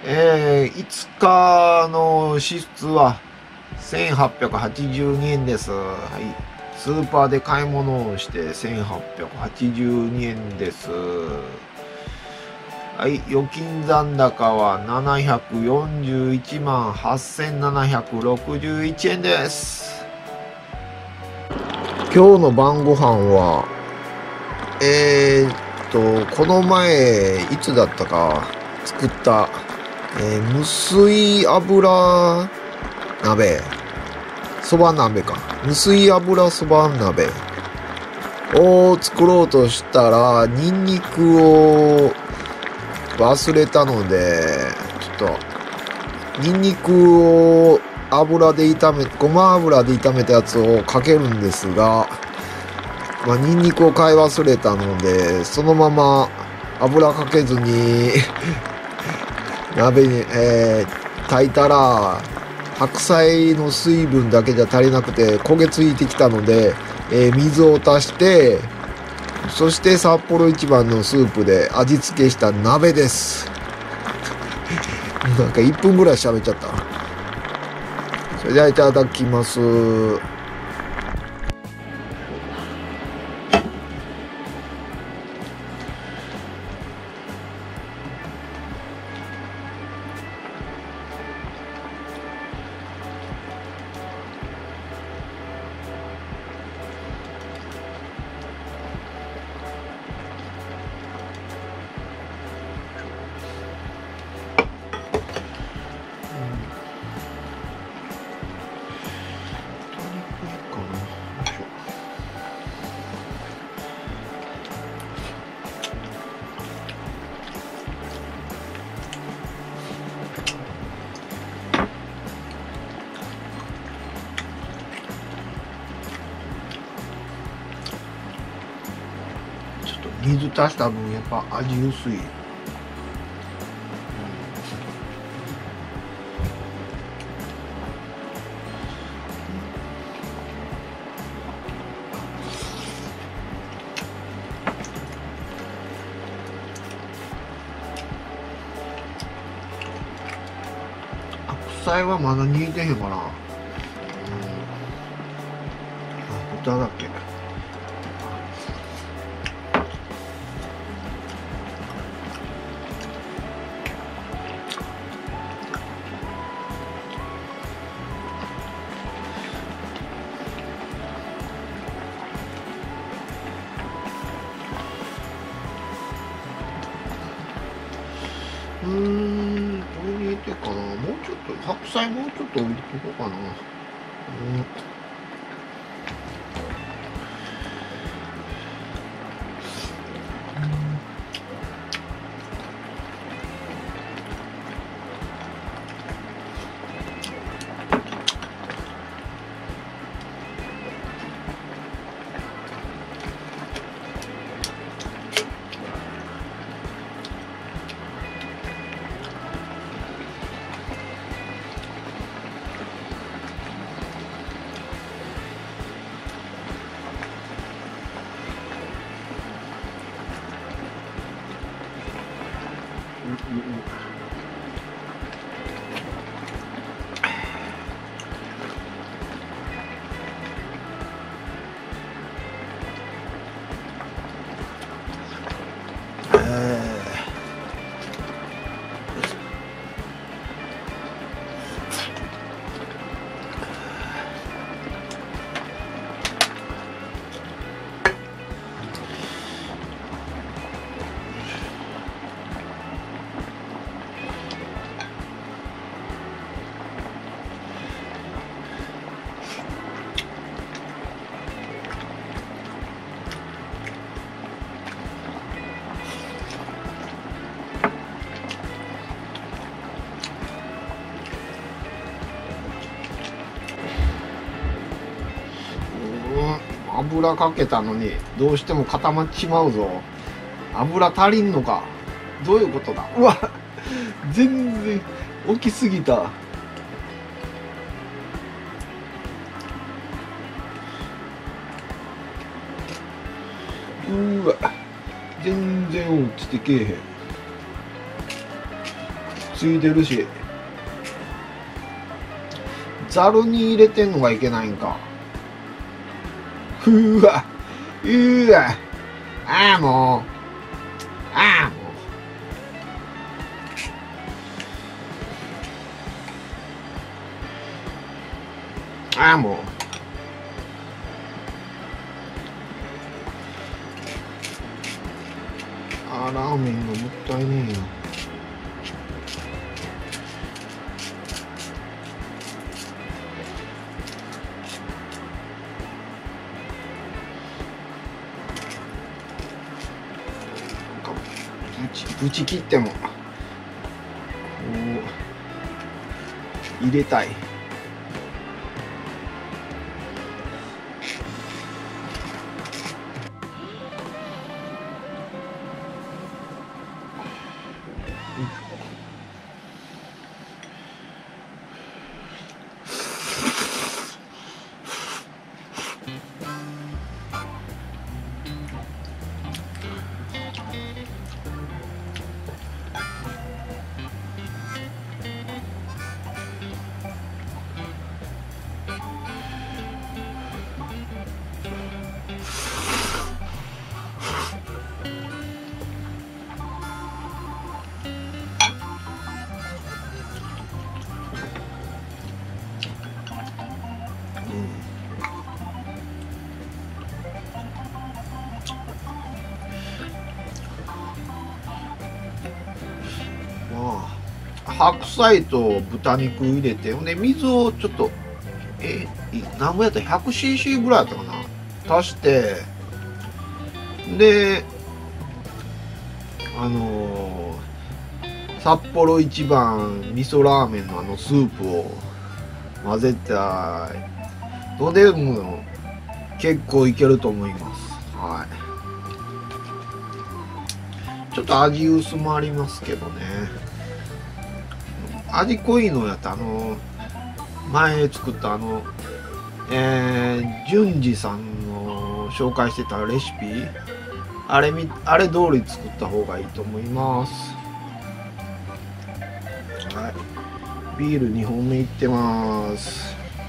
5日の支出は1882円です。はい。スーパーで買い物をして1882円です。はい。預金残高は741万8761円です。今日の晩ご飯は、この前、いつだったか作った、無水油鍋、そば鍋か。無水油そば鍋を作ろうとしたら、ニンニクを忘れたので、ちょっと、ニンニクをごま油で炒めたやつをかけるんですが、ニンニクを買い忘れたので、そのまま油かけずに鍋に、炊いたら、白菜の水分だけじゃ足りなくて焦げついてきたので、水を足して、そして札幌一番のスープで味付けした鍋です。なんか1分ぐらい喋っちゃった。それではいただきます。水足した分やっぱ味薄い。白菜はまだ煮えてへんかな。豚だけ。これ入れてかな。もうちょっと白菜もうちょっと置いとこうかな。油かけたのにどうしても固まっちまうぞ。油足りんのか。どういうことだ。うわ、全然大きすぎた。うわ、全然落ちてけえへん。 ついてるし。ざるに入れてんのがいけないんか。うわ、うわ、ああもう、ああもう。ああもう。あー、ラーメンがもったいねえよ。ぶち切ってもこう入れたい。白菜と豚肉入れて、で水をちょっと何ぼやったら 100cc ぐらいやったかな、足して、で札幌一番味噌ラーメンのスープを混ぜたのでも結構いけると思います。はい、ちょっと味薄もありますけどね。味濃いのやった前作った順次さんの紹介してたレシピ、あれ通り作った方がいいと思います。はい、ビール2本目いってます。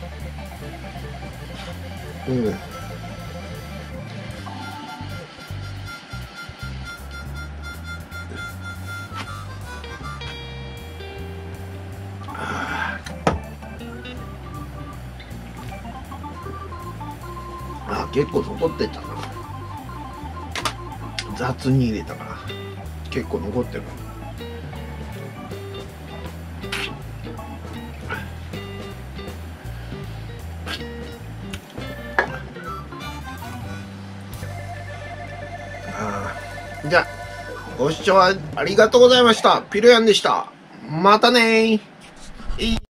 結構残ってたな。雑に入れたから結構残ってる。じゃあご視聴ありがとうございました。ピロヤンでした。またねー。